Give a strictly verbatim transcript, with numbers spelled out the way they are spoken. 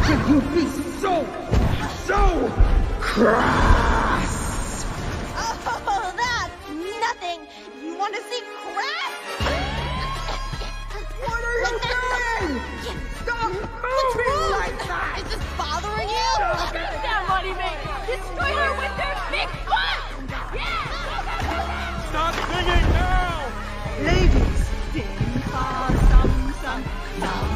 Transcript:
could you be so, so crass? Oh, that's nothing. You want to see crass? What are you doing? Stop moving like that! Is this bothering you? Sit down, Moneymaker. Destroy her with their big foot! Yeah! Stop singing now! Ladies, ding, fa, sum, sum, sum.